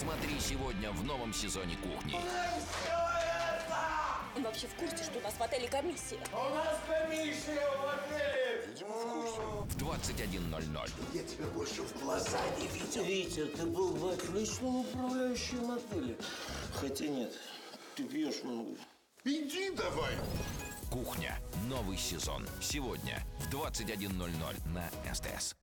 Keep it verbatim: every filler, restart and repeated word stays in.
Смотри сегодня в новом сезоне «Кухни». Он вообще в курсе, что у нас в отеле комиссия? У нас комиссия в отеле! Видимо, в курсе. В двадцать один ноль ноль. Я тебя больше в глаза не видел. Витя, ты был в отличном управляющем отеле. Хотя нет, ты пьешь много. Иди давай! «Кухня». Новый сезон. Сегодня в двадцать один ноль ноль на СТС.